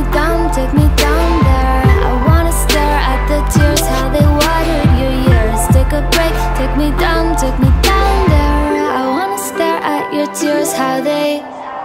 take me down there. I wanna stare at the tears, how they watered your years. Take a break, take me down there. I wanna stare at your tears, how they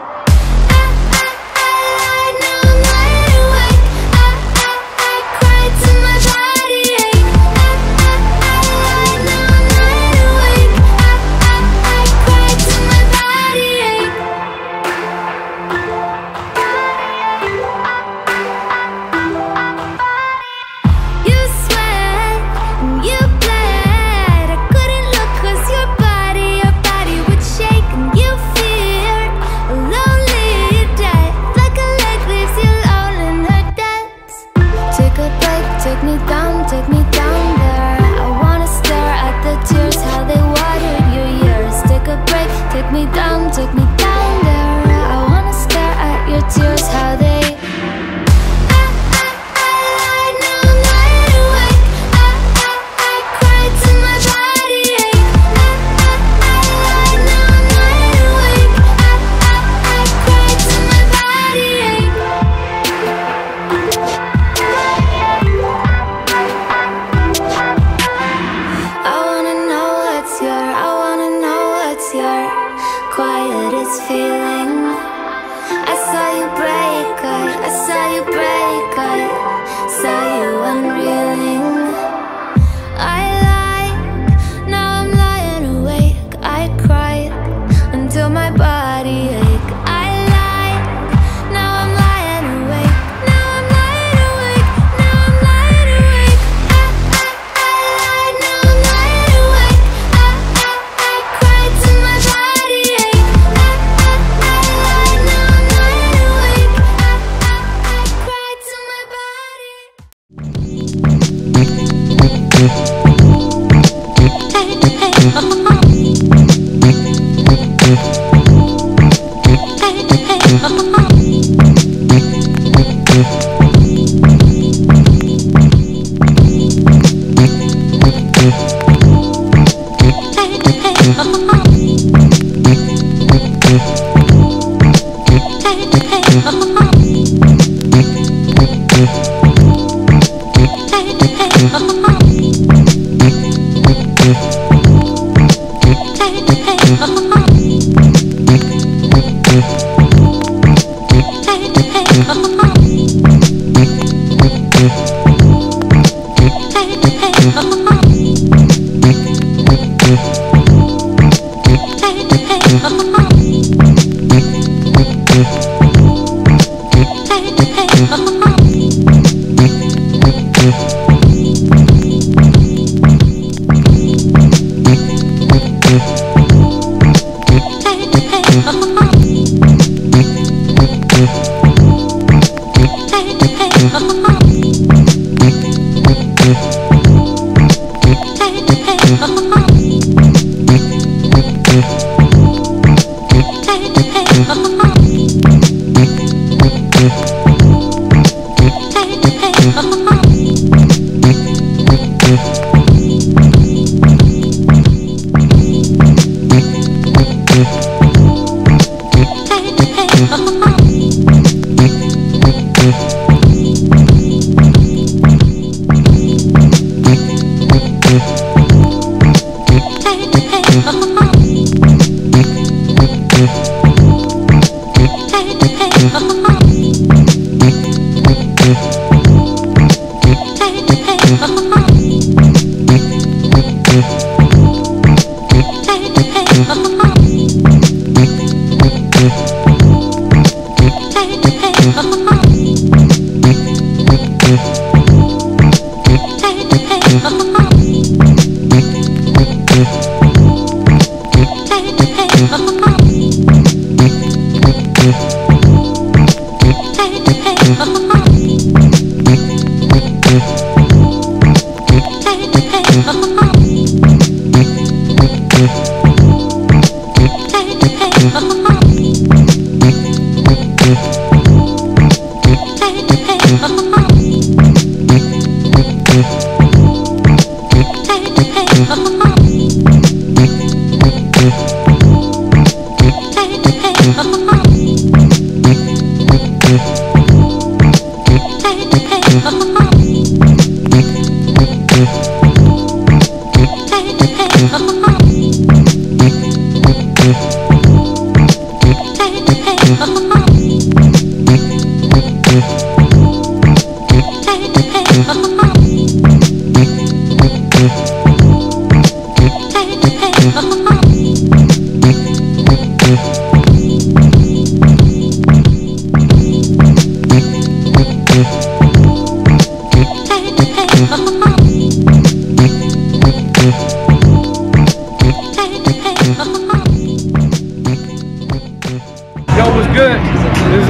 take me down there. I wanna stare at the tears, how they watered your years. Take a break, take me down there. I wanna stare at your tears, how they quietest feeling. I saw you break, I saw you break, I saw you unreeling. I lied, now I'm lying awake. I cried until my body ached. I lied, now I'm lying awake. Now I'm lying awake, now I'm lying awake. I lied, now I'm lying awake. I cried till my body ached.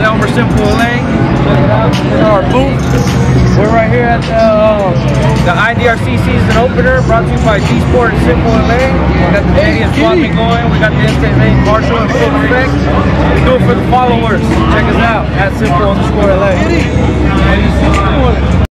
Elmer Simple LA. Check it out. This is our booth. We're right here at the IDRC season opener, brought to you by G-Sport and Simple LA. We got the Canadian swap meet going. We got the instant range marshal in full effect. We do it for the followers. Check us out at Simple_LA.